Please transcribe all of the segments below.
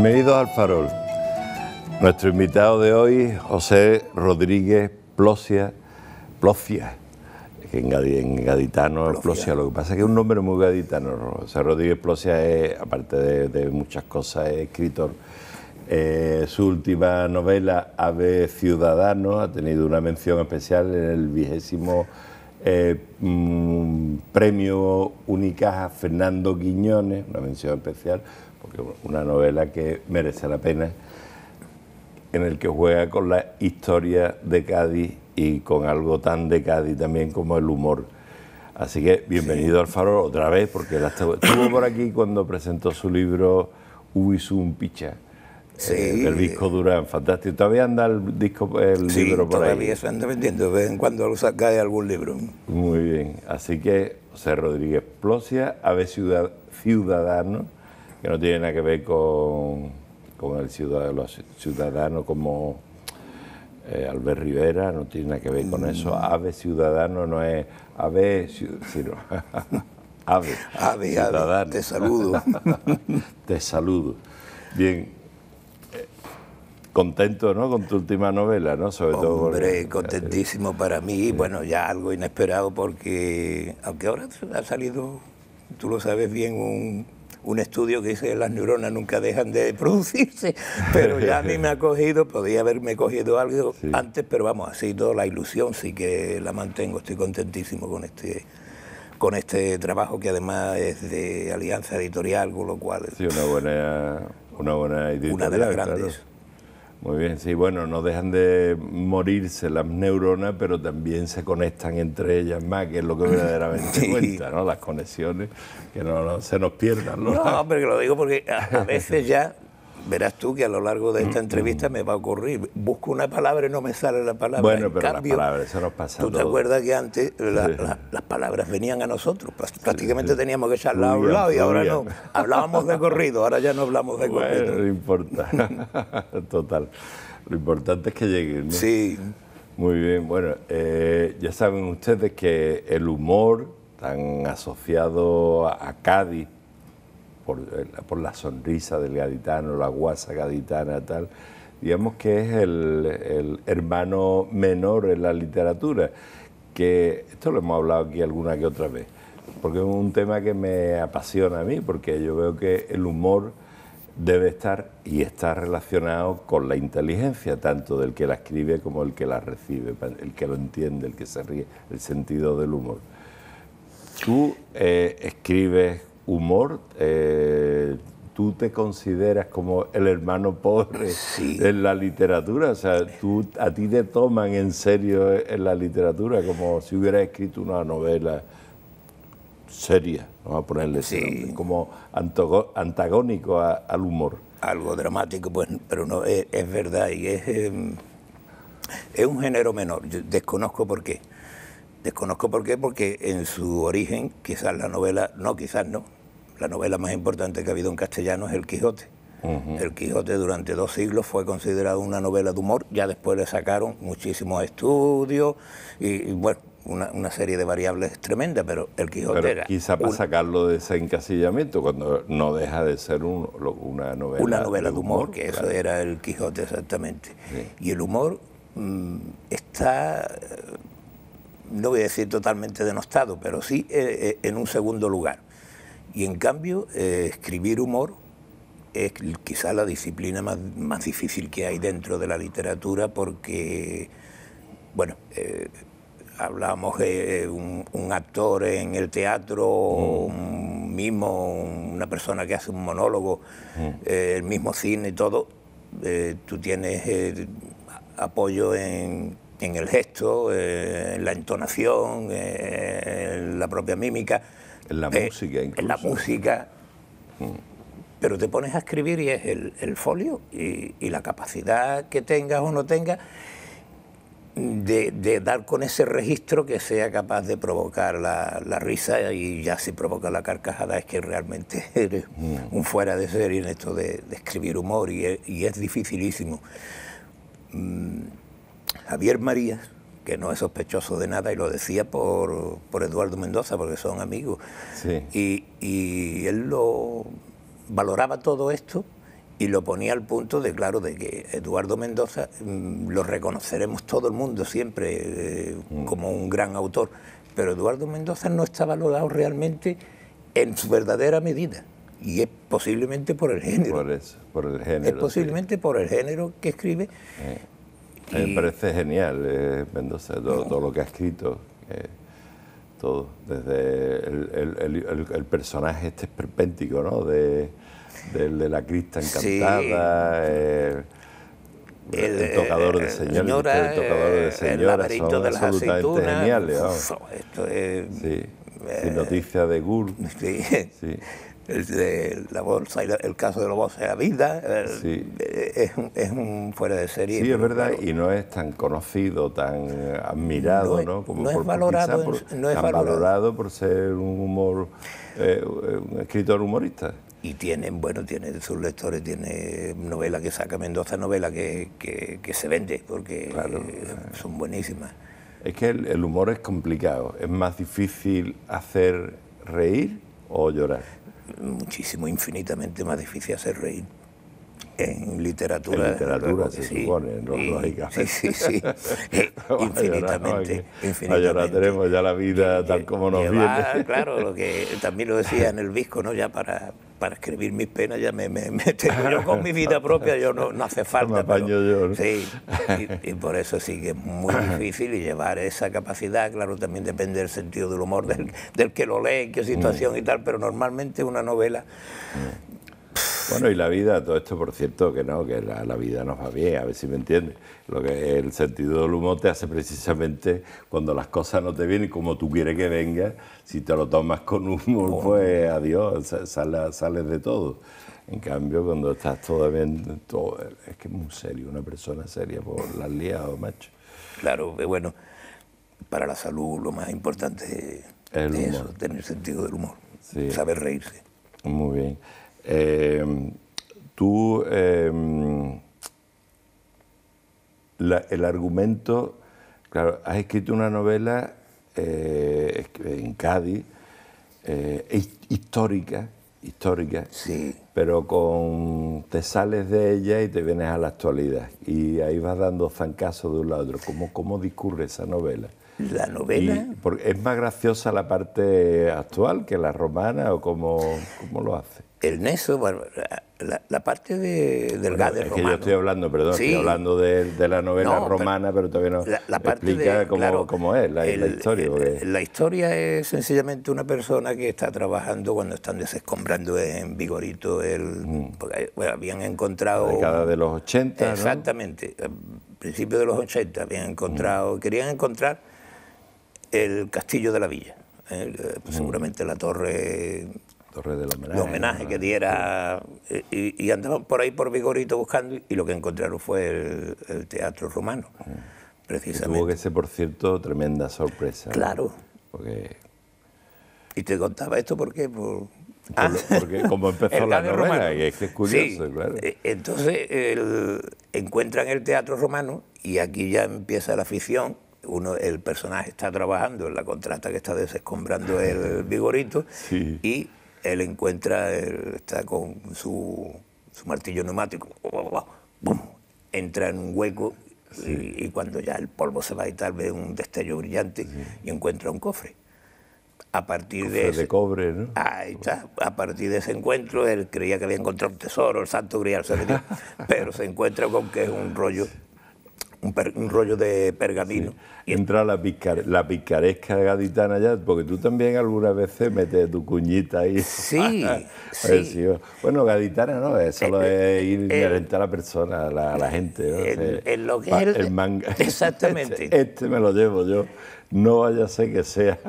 Bienvenidos al Farol. Nuestro invitado de hoy, José Rodríguez Plocia, que en gaditano es Plocia, lo que pasa es que es un nombre muy gaditano. José Rodríguez Plocia es, aparte de muchas cosas, es escritor. Su última novela, Ave Ciudadano, ha tenido una mención especial en el 20º Premio Unicaja Fernando Quiñones, una mención especial, porque es una novela que merece la pena, en el que juega con la historia de Cádiz y con algo tan de Cádiz también como el humor. Así que bienvenido al Farol otra vez, porque estuvo por aquí cuando presentó su libro Ubisun Picha, del disco Durán, fantástico. ¿Todavía anda el libro por ahí? Sí, todavía se anda vendiendo, de vez en cuando cae algún libro. Muy bien, así que José Rodríguez Plocia, Ave Ciudadano, que no tiene nada que ver con el los ciudadanos como Albert Rivera, no tiene nada que ver con eso. Ave Ciudadano no es ave, sino ave Ciudadano. Te saludo. Te saludo. Bien, contento, ¿no?, con tu última novela, ¿no? Sobre todo. Hombre, contentísimo para mí, bueno, ya algo inesperado porque, aunque ahora ha salido, tú lo sabes bien, un estudio que dice que las neuronas nunca dejan de producirse, pero ya a mí me ha cogido, podía haberme cogido algo antes, pero vamos, ha sido la ilusión, sí que la mantengo, estoy contentísimo con este trabajo que además es de Alianza Editorial, con lo cual... Sí, una buena editorial. Una de las grandes. Claro. Muy bien, sí, bueno, no dejan de morirse las neuronas, pero también se conectan entre ellas más, que es lo que verdaderamente cuenta, ¿no? Las conexiones, que no se nos pierdan, ¿no? No, hombre, que lo digo porque a veces ya, verás tú que a lo largo de esta entrevista me va a ocurrir, busco una palabra y no me sale la palabra. Bueno, pero las palabras, eso nos pasa. ¿Tú te acuerdas que antes las palabras venían a nosotros? Prácticamente teníamos que echarlas a un lado y ahora no. Hablábamos de corrido, ahora ya no hablamos de corrido. Bueno, no importa. Total. Lo importante es que lleguen, ¿no? Sí. Muy bien, bueno, ya saben ustedes que el humor, tan asociado a Cádiz, por la sonrisa del gaditano, la guasa gaditana, tal, digamos que es el hermano menor en la literatura, que esto lo hemos hablado aquí alguna que otra vez, porque es un tema que me apasiona a mí, porque yo veo que el humor debe estar y está relacionado con la inteligencia, tanto del que la escribe como el que la recibe, el que lo entiende, el que se ríe, el sentido del humor. Tú escribes humor, ¿tú te consideras como el hermano pobre en la literatura? O sea, ¿a ti te toman en serio en la literatura como si hubieras escrito una novela seria, vamos a ponerle ese nombre, como antagónico al humor? Algo dramático, pues, pero no, es verdad, y es un género menor. Yo desconozco por qué. Desconozco por qué, porque en su origen, quizás la novela, la novela más importante que ha habido en castellano es El Quijote. El Quijote durante 2 siglos fue considerado una novela de humor, ya después le sacaron muchísimos estudios y bueno, una serie de variables tremendas, pero El Quijote era... Quizá para sacarlo de ese encasillamiento, cuando no deja de ser una novela... Una novela de humor, que claro. Eso era El Quijote exactamente. Sí. Y el humor está... no voy a decir totalmente denostado, pero sí en un segundo lugar. Y en cambio, escribir humor es quizá la disciplina más difícil que hay dentro de la literatura, porque, bueno, hablábamos de un actor en el teatro, un mimo, una persona que hace un monólogo, el mismo cine y todo, tú tienes apoyo en el gesto, en la entonación, en la propia mímica. En la música incluso. En la música. Pero te pones a escribir y es el folio y la capacidad que tengas o no tengas de dar con ese registro que sea capaz de provocar la risa, y ya si provoca la carcajada es que realmente eres un fuera de serie en esto de escribir humor, y es dificilísimo. Javier Marías, que no es sospechoso de nada, y lo decía por Eduardo Mendoza, porque son amigos, y él lo valoraba todo esto Y lo ponía al punto de, claro, de que Eduardo Mendoza lo reconoceremos todo el mundo siempre como un gran autor, pero Eduardo Mendoza no está valorado realmente en su verdadera medida, y es posiblemente por el género. Por eso, por el género. Es posiblemente por el género que escribe. A mí me parece genial Mendoza, todo lo que ha escrito. Todo, desde el personaje este esperpéntico, ¿no? De la Crista encantada, sí. el tocador de señora, el laberinto de las absolutamente aceitunas. geniales. Esto es... Sí, sin noticias de Gur. Sí. Sí. El de la bolsa y el caso de la bolsa de la vida, Sí. es un fuera de serie. Sí, es verdad, claro, y no es tan conocido, tan admirado, ¿no? Como no es valorado, valorado por ser un humor, un escritor humorista. Y tiene sus lectores, tiene novela que saca Mendoza, novela que se vende, porque claro, son buenísimas. Es que el humor es complicado, es más difícil hacer reír o llorar. Muchísimo, infinitamente más difícil hacer reír. En literatura... En literatura se supone, ¿no? Lógicamente. Sí. Infinitamente. A llorar tenemos ya la vida tal como nos viene. Claro, lo que también lo decía en el Visco, ¿no? Ya para escribir mis penas ya me tengo yo con mi vida propia, yo no hace falta. Me apaño yo, ¿no? Sí, y por eso sí que es muy difícil, y llevar esa capacidad, claro, también depende del sentido del humor del que lo lee, en qué situación y tal, pero normalmente una novela... Bueno, y la vida, todo esto, por cierto, que no, que la vida nos va bien, a ver si me entiendes. Lo que el sentido del humor te hace precisamente cuando las cosas no te vienen como tú quieres que vengan, si te lo tomas con humor, pues adiós, sales de todo. En cambio, cuando estás todo bien, es que es muy serio, una persona seria, por las liado, macho. Claro, bueno, para la salud lo más importante es eso, tener sentido del humor, sí. Saber reírse. Muy bien. Tú, el argumento, claro, has escrito una novela en Cádiz, histórica, sí. Pero te sales de ella y te vienes a la actualidad, y ahí vas dando zancazos de un lado a otro. ¿Cómo discurre esa novela? La novela... ¿Es más graciosa la parte actual que la romana, o cómo lo hace? El Neso, bueno, la parte del Gade romano... Que yo estoy hablando, perdón, sí. Estoy hablando de la novela romana, pero todavía no explica cómo es la historia. La historia es sencillamente una persona que está trabajando cuando están desescombrando en Vigorito, porque habían encontrado... La década de los 80, exactamente, ¿no? A principios de los 80 habían encontrado, querían encontrar el castillo de la villa, seguramente la torre del homenaje que diera, y andaban por ahí por Vigorito buscando, y lo que encontraron fue el teatro romano, precisamente. Tuvo que ser, por cierto, tremenda sorpresa. Claro. Porque... Y te contaba esto porque como empezó la novela, y es que es curioso, sí. Claro. Entonces encuentran el teatro romano, y aquí ya empieza la ficción. El personaje está trabajando en la contrata que está desescombrando el Vigorito, sí. Y él está con su martillo neumático, ¡bum!, entra en un hueco, sí. y cuando ya el polvo se va y tal, ve un destello brillante, sí. Y encuentra un cofre. A partir de cobre, ¿no? Ahí está. A partir de ese encuentro, él creía que había encontrado un tesoro, el santo grial se le dio, pero se encuentra con que es un rollo de pergamino. Sí. Entra la picaresca gaditana ya, porque tú también algunas veces metes tu cuñita ahí. Sí, sí. Bueno, gaditana no, es solo ir inherente a la persona, a la gente, ¿no? En lo que es el manga. Exactamente. Este me lo llevo yo, no vaya a ser que sea.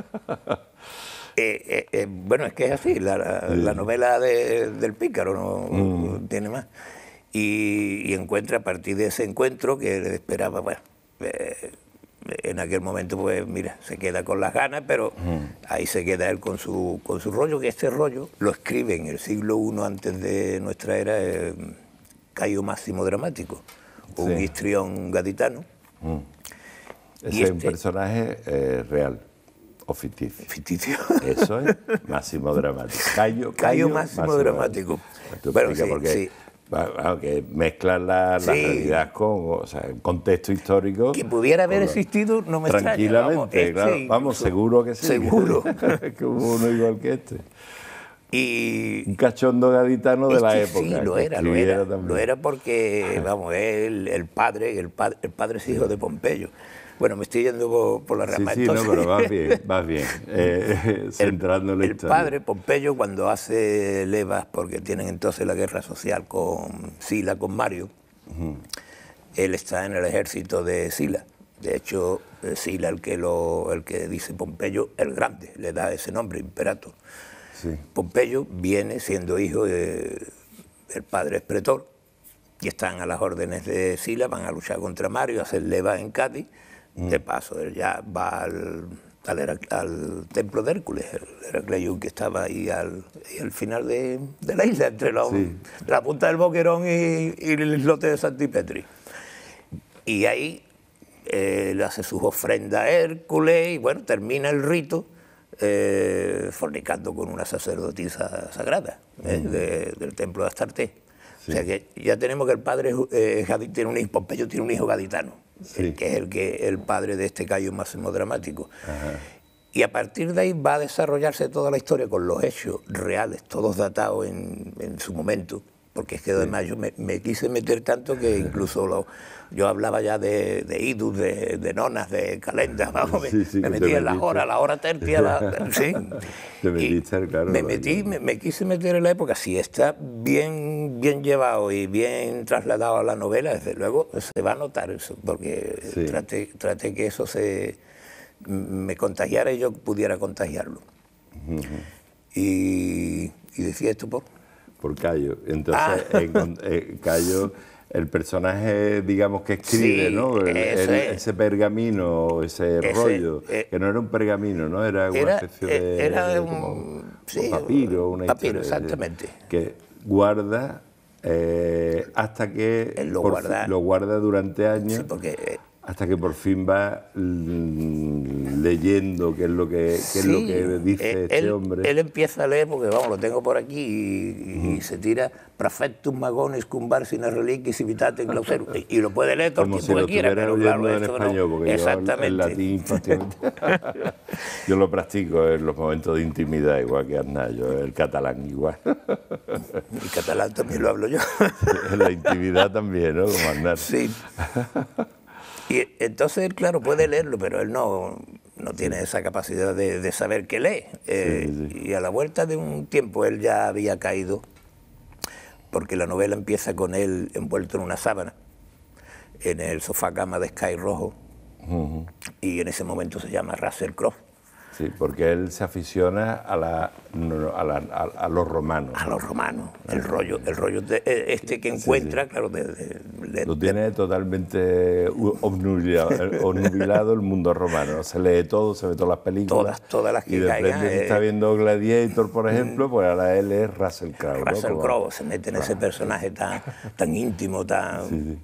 Bueno, es que es así, la novela del pícaro no tiene más. Y encuentra, a partir de ese encuentro que le esperaba, bueno, en aquel momento, pues mira, se queda con las ganas, pero ahí se queda él con su rollo, que este rollo lo escribe en el siglo I antes de nuestra era Cayo Máximo Dramático, un histrión gaditano. Ese es un personaje real o ficticio. Ficticio. Eso es Máximo Dramático. Cayo Máximo Dramático. Bueno, sí, porque Que mezclan la realidad con, o sea, el contexto histórico. Que pudiera haber existido, no me extraña. Tranquilamente, claro, vamos, seguro que sí. Seguro. Que hubo uno igual que este. Y un cachondo gaditano de la época. Sí, lo era porque, vamos, el padre es hijo de Pompeyo. Bueno, me estoy yendo por la rama. Sí, entonces, no, pero vas bien, centrando la historia. El padre, Pompeyo, cuando hace levas, porque tienen entonces la guerra social con Sila, con Mario, él está en el ejército de Sila. De hecho, Sila, el que dice Pompeyo, el grande, le da ese nombre, Imperator. Sí. Pompeyo viene siendo hijo del padre es pretor, y están a las órdenes de Sila, van a luchar contra Mario, a hacer levas en Cádiz. De paso, él ya va al templo de Hércules, el Heracleion que estaba ahí al final de la isla, entre la punta del Boquerón y el islote de Santipetri. Y ahí le hace sus ofrendas a Hércules y bueno, termina el rito fornicando con una sacerdotisa sagrada del templo de Astarte. Sí. O sea que ya tenemos que el padre tiene un hijo, Pompeyo tiene un hijo gaditano. Sí. Que es el padre de este Cayo Máximo Dramático. Ajá. Y a partir de ahí va a desarrollarse toda la historia con los hechos reales, todos datados en su momento, porque es que además yo me quise meter tanto que incluso yo hablaba ya de idus, de nonas, de calendas, vamos, me metí en las horas, la hora tercia, sí. Te metiste, claro. Me quise meter en la época. Si está bien llevado y bien trasladado a la novela, desde luego se va a notar eso, porque traté que eso me contagiara y yo pudiera contagiarlo. Y decía esto por Cayo. Entonces, Cayo, el personaje, digamos, que escribe, ¿no? Ese pergamino, ese rollo, que no era un pergamino, ¿no? Era una especie de... Era un papiro, una papiro, exactamente. Que guarda hasta que... lo guarda durante años. Sí, porque... hasta que por fin va leyendo qué es lo que dice este hombre. Él empieza a leer, porque vamos, lo tengo por aquí, y se tira Prafectum magones cum sine reliquis civitate clauserum. Y lo puede leer todo el tiempo que quiera, pero claro, en español, porque yo el latín yo lo practico en los momentos de intimidad, igual que Arnaldo, el catalán igual. El catalán también lo hablo yo. En la intimidad también, ¿no? Como Arnaldo. Sí. Y entonces él, claro, puede leerlo, pero él no tiene esa capacidad de saber qué lee. Y a la vuelta de un tiempo él ya había caído, porque la novela empieza con él envuelto en una sábana, en el sofá cama de Sky Rojo, y en ese momento se llama Russell Crowe. Sí, porque él se aficiona a los romanos. A los romanos, el rollo que encuentra, claro. Lo tiene totalmente obnubilado el mundo romano. Se lee todo, se ve todas las películas. Todas las que y de repente si está viendo Gladiator, por ejemplo, pues ahora él es Russell Crowe. Russell Crowe se mete en ese personaje tan íntimo, tan...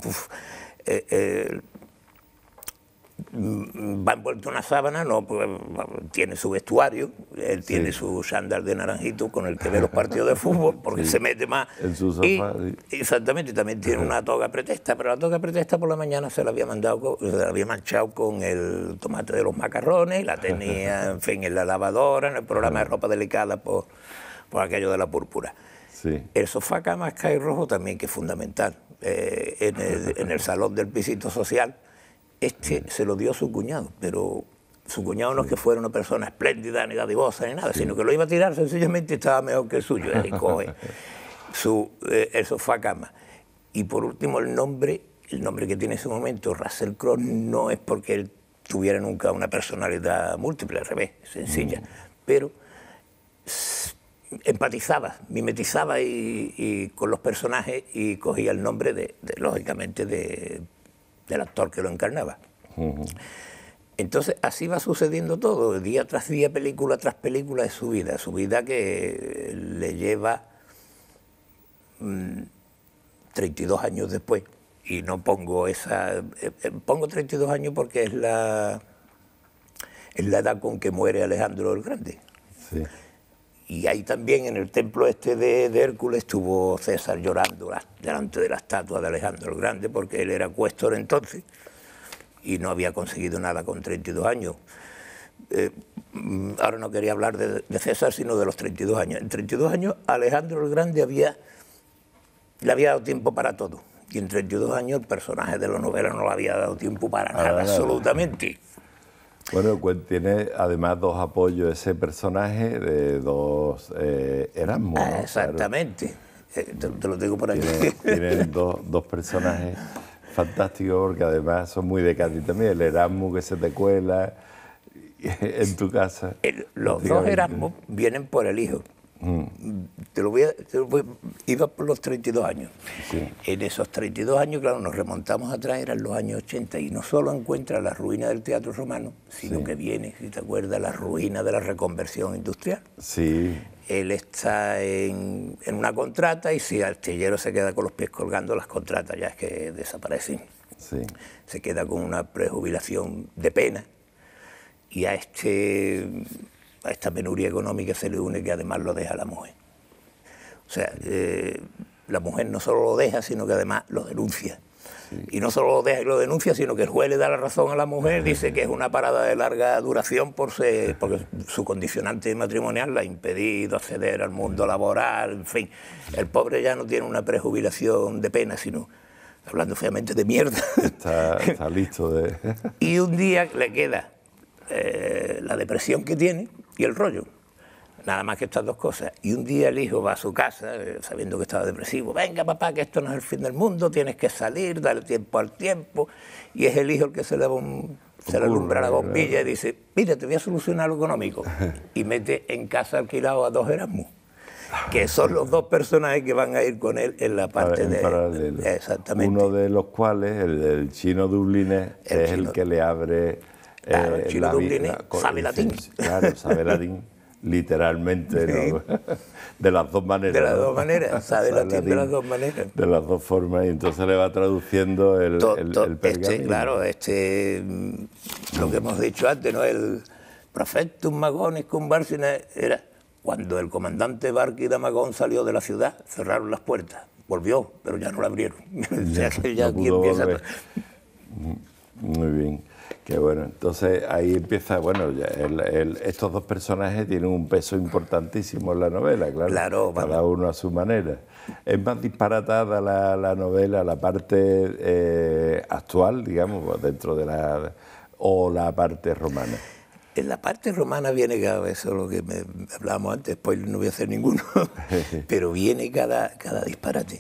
va envuelto en una sábana, pues, tiene su vestuario, él tiene su chándal de naranjito con el que ve los partidos de fútbol, porque se mete más. En su sofá. Exactamente, también tiene una toga pretexta, pero la toga pretexta por la mañana se la había manchado con el tomate de los macarrones, la tenía, en fin, en la lavadora, en el programa de ropa delicada por aquello de la púrpura. Sí. El sofá cama Sky Rojo también, que es fundamental, en el salón del pisito social. Se lo dio a su cuñado, pero su cuñado no es que fuera una persona espléndida, ni dadivosa, ni nada, sino que lo iba a tirar sencillamente y estaba mejor que el suyo. Y coge el sofá cama. Y por último, el nombre que tiene en ese momento, Russell Crowe, no es porque él tuviera nunca una personalidad múltiple, al revés, sencilla, pero empatizaba, mimetizaba y con los personajes y cogía el nombre lógicamente, del actor que lo encarnaba. Entonces así va sucediendo todo, día tras día, película tras película de su vida que le lleva 32 años después, y no pongo pongo 32 años porque es la edad con que muere Alejandro el Grande. Sí. Y ahí también, en el templo este de Hércules, estuvo César llorando delante de la estatua de Alejandro el Grande, porque él era cuéstor entonces y no había conseguido nada con 32 años. Ahora no quería hablar de César, sino de los 32 años. En 32 años Alejandro el Grande le había dado tiempo para todo. Y en 32 años el personaje de la novela no le había dado tiempo para nada, absolutamente. Bueno, pues tiene además dos apoyos ese personaje de dos Erasmus, ¿no? Exactamente. Claro. Te lo digo por aquí. Tienen dos personajes fantásticos, porque además son muy de Cádiz también. El Erasmus que se te cuela en tu casa. Los dos Erasmus vienen por el hijo. Iba por los 32 años. Sí. En esos 32 años, claro, nos remontamos atrás, eran los años 80, y no solo encuentra la ruina del Teatro Romano, sino que viene, si te acuerdas, la ruina de la reconversión industrial. Sí. Él está en una contrata, y si Astillero se queda con los pies colgando, las contratas ya es que desaparecen. Sí. Se queda con una prejubilación de pena, y a esta penuria económica se le une que además lo deja la mujer. O sea, la mujer no solo lo deja, sino que además lo denuncia. Sí. Y no solo lo deja y lo denuncia, sino que el juez le da la razón a la mujer, dice que es una parada de larga duración porque su condicionante matrimonial le ha impedido acceder al mundo laboral, en fin. El pobre ya no tiene una prejubilación de pena, sino, hablando feamente, de mierda. Está listo de... Y un día le queda la depresión que tiene y el rollo, nada más que estas dos cosas. Y un día el hijo va a su casa, sabiendo que estaba depresivo: venga papá, que esto no es el fin del mundo, tienes que salir, darle tiempo al tiempo. Y es el hijo el que se le alumbra la bombilla y dice: mira, te voy a solucionar lo económico. Y mete en casa alquilado a dos Erasmus, que son los dos personajes que van a ir con él en la parte de... paralelo. Exactamente. Uno de los cuales, el chino dublinés, es el que le abre... Claro, el chino dublinés sabe latín. Claro, sabe latín, literalmente, ¿no? De las dos maneras. De las dos maneras, sabe latín de las dos maneras. De las dos formas, y entonces le va traduciendo el pergamino. Claro, lo que hemos dicho antes, ¿no? El Profectum Magonis cum Barcina era cuando el comandante Barqui de Magón salió de la ciudad, cerraron las puertas, volvió, pero ya no la abrieron. O sea que ya aquí empieza... Muy bien. Que bueno, entonces ahí empieza, bueno, estos dos personajes tienen un peso importantísimo en la novela, claro, cada uno a su manera. Es más disparatada la novela, la parte actual, digamos, dentro de o la parte romana. En la parte romana viene eso es lo que hablábamos antes, spoiler no voy a hacer ninguno, pero viene cada disparate,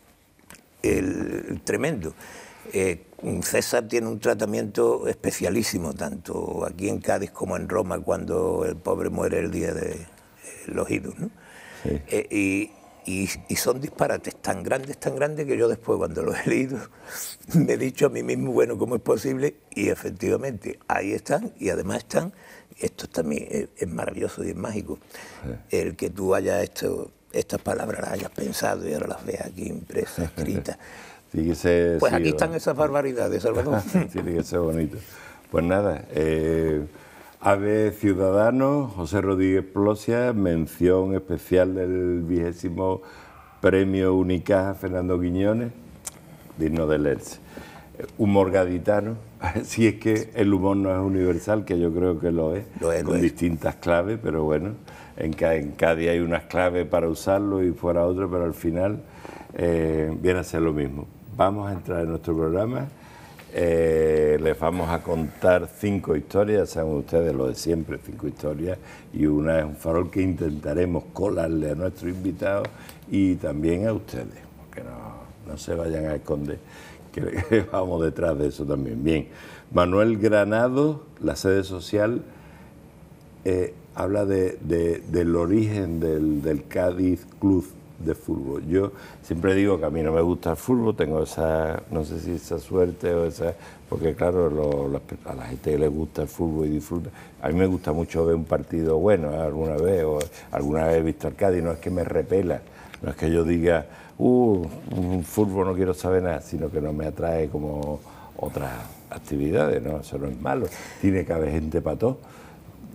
el tremendo. César tiene un tratamiento especialísimo, tanto aquí en Cádiz como en Roma, cuando el pobre muere el día de los idos, ¿no? Sí. Y son disparates tan grandes, que yo después, cuando los he leído, me he dicho a mí mismo, bueno, ¿cómo es posible? Y efectivamente, ahí están, y además están, esto también es maravilloso y es mágico, el que tú hayas estas palabras las hayas pensado y ahora las veas aquí impresas, escritas. Pues aquí están esas barbaridades, Salvador. Tiene que ser bonito. Pues nada, Ave Ciudadano, José Rodríguez Plosia, mención especial del 20º Premio Unicaja Fernando Quiñones, digno de leerse. Humor gaditano, si es que el humor no es universal, que yo creo que lo es, con distintas claves, pero bueno, en Cádiz hay unas claves para usarlo y fuera otro, pero al final viene a ser lo mismo. Vamos a entrar en nuestro programa, les vamos a contar 5 historias, saben ustedes lo de siempre, 5 historias, y una es un farol que intentaremos colarle a nuestros invitados y también a ustedes, que no se vayan a esconder, que vamos detrás de eso también. Bien, Manuel Granado, la sede social, habla del origen del Cádiz Club de fútbol. Yo siempre digo que a mí no me gusta el fútbol, tengo esa, no sé si esa suerte o esa, porque claro, a la gente que le gusta el fútbol y disfruta. A mí me gusta mucho ver un partido bueno, alguna vez he visto al Cádiz, no es que me repela, no es que yo diga, un fútbol no quiero saber nada, sino que no me atrae como otras actividades, ¿no? Eso no es malo, tiene que haber gente para todo.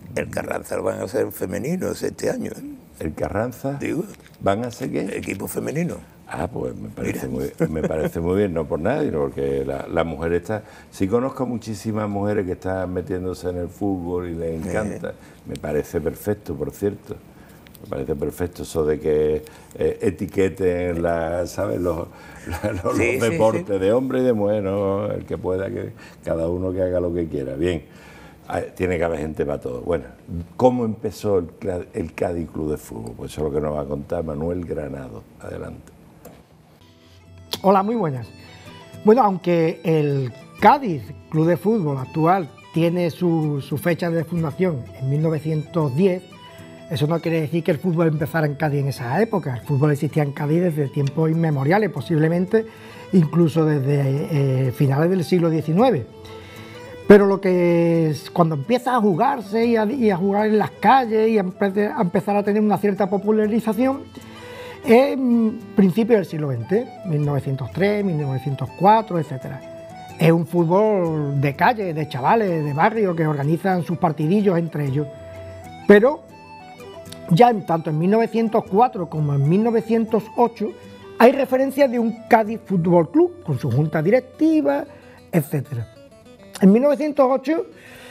El Carranza lo van a hacer femeninos este año. ¿El Carranza? Digo. ¿Van a ser qué? Equipo femenino. Ah, pues me parece muy bien, no por nadie, porque la mujer está... Sí conozco muchísimas mujeres que están metiéndose en el fútbol y les encanta. Me parece perfecto, por cierto. Me parece perfecto eso de que etiqueten ¿sabes? los deportes de hombre y de mujer, ¿no? El que pueda, que cada uno que haga lo que quiera. Bien, tiene que haber gente para todo. Bueno, ¿cómo empezó el Cádiz Club de Fútbol? Pues eso es lo que nos va a contar Manuel Granado. Adelante. Hola, muy buenas. Bueno, aunque el Cádiz Club de Fútbol actual tiene su fecha de fundación en 1910, eso no quiere decir que el fútbol empezara en Cádiz en esa época. El fútbol existía en Cádiz desde tiempos inmemoriales, posiblemente incluso desde finales del siglo XIX. Pero lo que es, cuando empieza a jugarse y a jugar en las calles y a empezar a tener una cierta popularización, es principios del siglo XX, 1903, 1904, etc. Es un fútbol de calle, de chavales, de barrio, que organizan sus partidillos entre ellos. Pero ya tanto en 1904 como en 1908 hay referencias de un Cádiz Fútbol Club, con su junta directiva, etc. En 1908,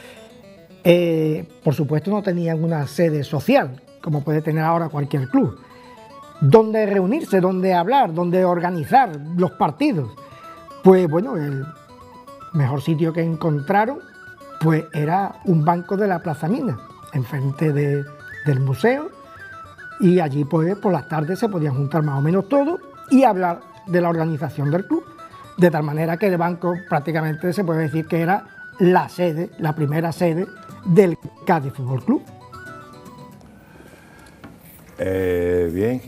por supuesto, no tenían una sede social, como puede tener ahora cualquier club, donde reunirse, donde hablar, donde organizar los partidos. Pues bueno, el mejor sitio que encontraron pues era un banco de la Plaza Mina, enfrente del museo, y allí pues por las tardes se podían juntar más o menos todos y hablar de la organización del club, de tal manera que el banco prácticamente se puede decir que era la sede, la primera sede del Cádiz Fútbol Club. Bien,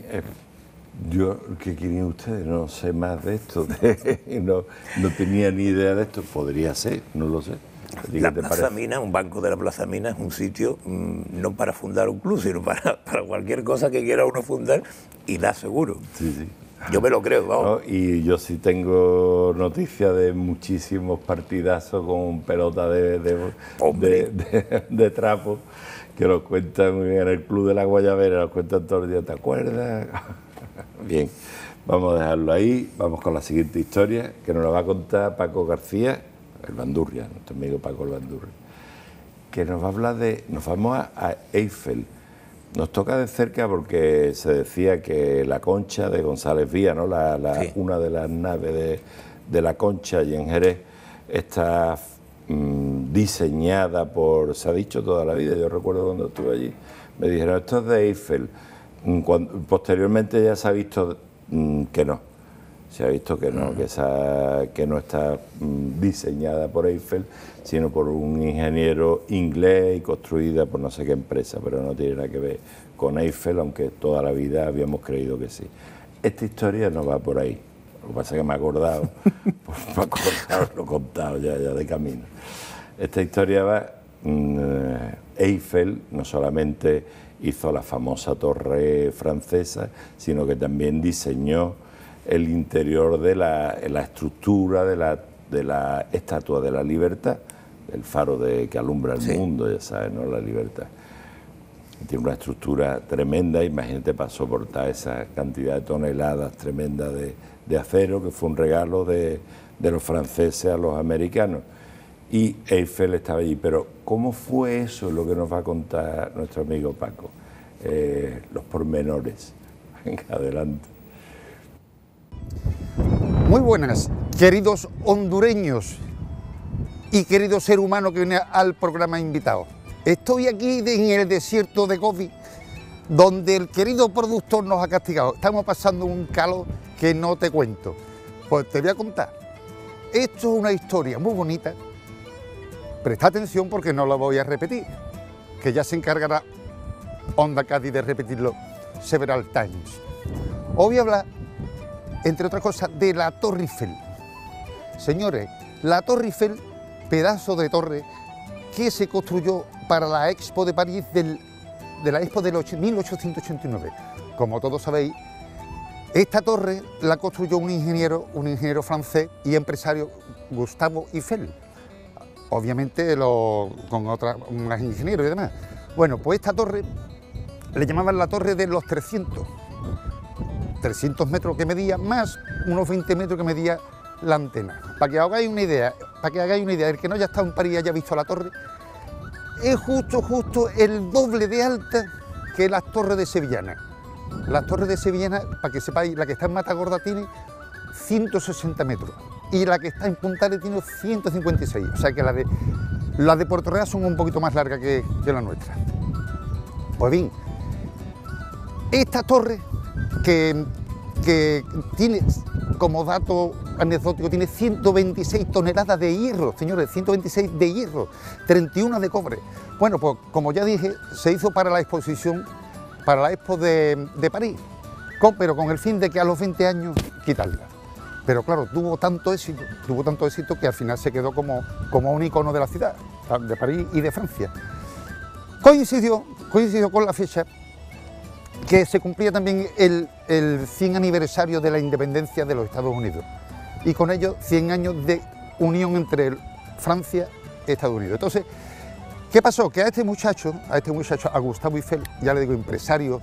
¿qué querían ustedes? No sé más de esto, no tenía ni idea de esto, podría ser, no lo sé. La Plaza Mina, un banco de la Plaza Mina es un sitio no para fundar un club, sino para cualquier cosa que quiera uno fundar, y da seguro. Sí, sí. Yo me lo creo, vamos. ¿No? Y yo sí tengo noticias de muchísimos partidazos con pelota de trapo, que nos cuentan muy bien en el Club de la Guayabera, nos cuentan todos los días, ¿te acuerdas? Bien, vamos a dejarlo ahí, vamos con la siguiente historia, que nos la va a contar Paco García, el Bandurria, nuestro amigo Paco el Bandurria, que nos va a hablar nos vamos a Eiffel. Nos toca de cerca porque se decía que la Concha de González Vía, ¿no? Sí. Una de las naves de la Concha y en Jerez está diseñada se ha dicho toda la vida, yo recuerdo cuando estuve allí, me dijeron, esto es de Eiffel. Posteriormente ya se ha visto que no, se ha visto que no, que no está diseñada por Eiffel, sino por un ingeniero inglés y construida por no sé qué empresa, pero no tiene nada que ver con Eiffel, aunque toda la vida habíamos creído que sí. Esta historia no va por ahí, lo que pasa es que me he acordado, lo he contado ya de camino. Esta historia va, Eiffel no solamente hizo la famosa torre francesa, sino que también diseñó el interior de la estructura de la Estatua de la Libertad, el faro que alumbra el mundo, ya sabes, ¿no? La libertad. Tiene una estructura tremenda, imagínate para soportar esa cantidad de toneladas tremendas de acero, que fue un regalo de los franceses a los americanos. Y Eiffel estaba allí, pero ¿cómo fue eso? Es lo que nos va a contar nuestro amigo Paco, los pormenores. Venga, adelante. Muy buenas, queridos hondureños y querido ser humano que viene al programa invitado. Estoy aquí en el desierto de Gobi, donde el querido productor nos ha castigado. Estamos pasando un calor que no te cuento. Pues te voy a contar. Esto es una historia muy bonita. Presta atención porque no la voy a repetir, que ya se encargará Onda Cádiz de repetirlo, Several Times. Hoy voy a hablar, entre otras cosas, de la Torre Eiffel. Señores, la Torre Eiffel, pedazo de torre que se construyó para la Expo de París de la Expo del 1889. Como todos sabéis, esta torre la construyó un ingeniero francés y empresario, Gustave Eiffel. Obviamente con más ingenieros y demás. Bueno, pues esta torre le llamaban la torre de los 300 metros que medía, más unos 20 metros que medía la antena. Para que hagáis una idea, el que no haya estado en París y haya visto la torre, es justo el doble de alta que las torres de Sevillana. Las torres de Sevillana, para que sepáis, la que está en Matagorda tiene 160 metros y la que está en Puntales tiene 156, o sea que las de Puerto Real son un poquito más largas que la nuestra. Pues bien, esta torre que tiene, como dato anecdótico, tiene 126 toneladas de hierro, señores, 126 de hierro, 31 de cobre. Bueno, pues como ya dije, se hizo para la exposición, para la Expo de París, pero con el fin de que a los 20 años quitarla. Pero claro, tuvo tanto éxito que al final se quedó como un icono de la ciudad, de París y de Francia. Coincidió con la fecha que se cumplía también el 100 aniversario de la independencia de los Estados Unidos y con ello 100 años de unión entre Francia y Estados Unidos. Entonces, ¿qué pasó? Que a este muchacho, a Gustave Eiffel, ya le digo, empresario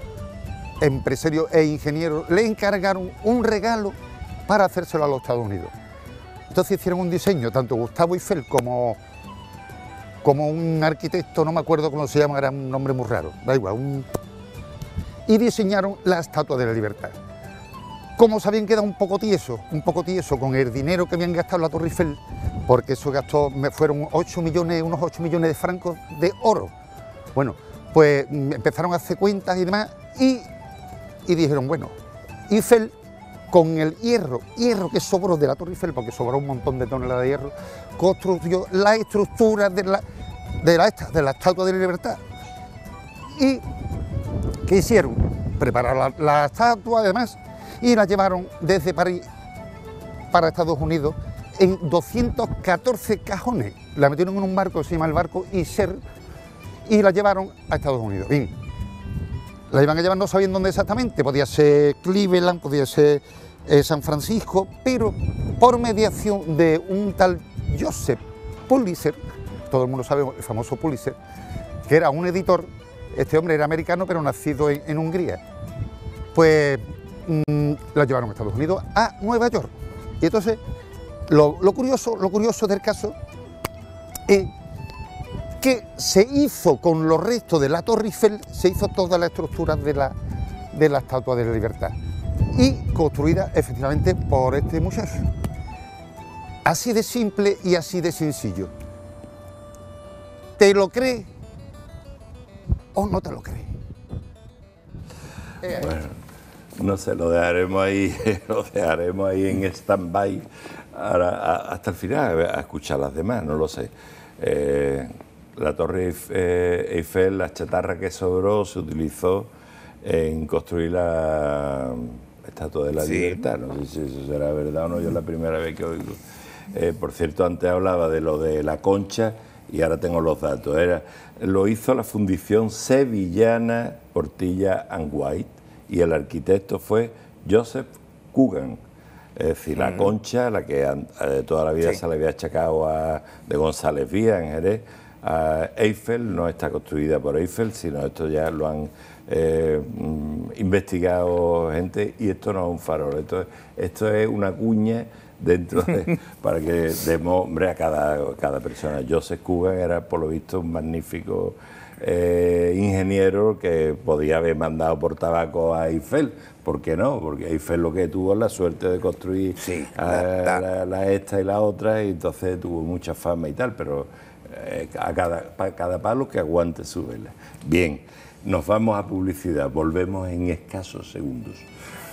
e ingeniero, le encargaron un regalo para hacérselo a los Estados Unidos. Entonces hicieron un diseño, tanto Gustave Eiffel como un arquitecto, no me acuerdo cómo se llama, era un nombre muy raro, da igual, y diseñaron la Estatua de la Libertad. Como se habían quedado un poco tieso con el dinero que habían gastado en la Torre Eiffel, porque eso fueron unos 8 millones de francos de oro. Bueno, pues empezaron a hacer cuentas y demás y dijeron, bueno, Eiffel con el hierro que sobró de la Torre Eiffel, porque sobró un montón de toneladas de hierro, construyó la estructura de la Estatua de la Libertad. ¿Y qué hicieron? Prepararon la estatua, además, y la llevaron desde París para Estados Unidos en 214 cajones. La metieron en un barco, se llama el barco Isère, y la llevaron a Estados Unidos. Bien, la iban a llevar, no sabían dónde exactamente, podía ser Cleveland, podía ser San Francisco, pero por mediación de un tal Joseph Pulitzer, todo el mundo sabe el famoso Pulitzer, que era un editor. Este hombre era americano, pero nacido en Hungría. Pues la llevaron a Estados Unidos, a Nueva York. Y entonces, lo curioso del caso es que se hizo con los restos de la Torre Eiffel, se hizo toda la estructura de la Estatua de la Libertad. Y construida efectivamente por este muchacho. Así de simple y así de sencillo. ¿Te lo crees o no te lo crees? Bueno, no sé, lo dejaremos ahí en stand-by hasta el final, a escuchar las demás, no lo sé. La Torre Eiffel, la chatarra que sobró, se utilizó en construir la Estatua de la Libertad. No sé si eso será verdad o no, yo es la primera vez que oigo. Por cierto, antes hablaba de lo de la concha y ahora tengo los datos. Lo hizo la Fundición Sevillana Portilla and White y el arquitecto fue Joseph Coogan. Es decir, la concha, la que toda la vida se le había achacado de González Vía en Jerez, a Eiffel, no está construida por Eiffel, sino esto ya lo han investigado gente, y esto no es un farol, esto es una cuña dentro para que demos hombre a cada persona. Joseph Coogan era, por lo visto, un magnífico ingeniero que podía haber mandado por tabaco a Eiffel. ¿Por qué no? Porque Eiffel lo que tuvo es la suerte de construir la esta y la otra, y entonces tuvo mucha fama y tal, pero para cada palo que aguante su vela. Bien, nos vamos a publicidad, volvemos en escasos segundos.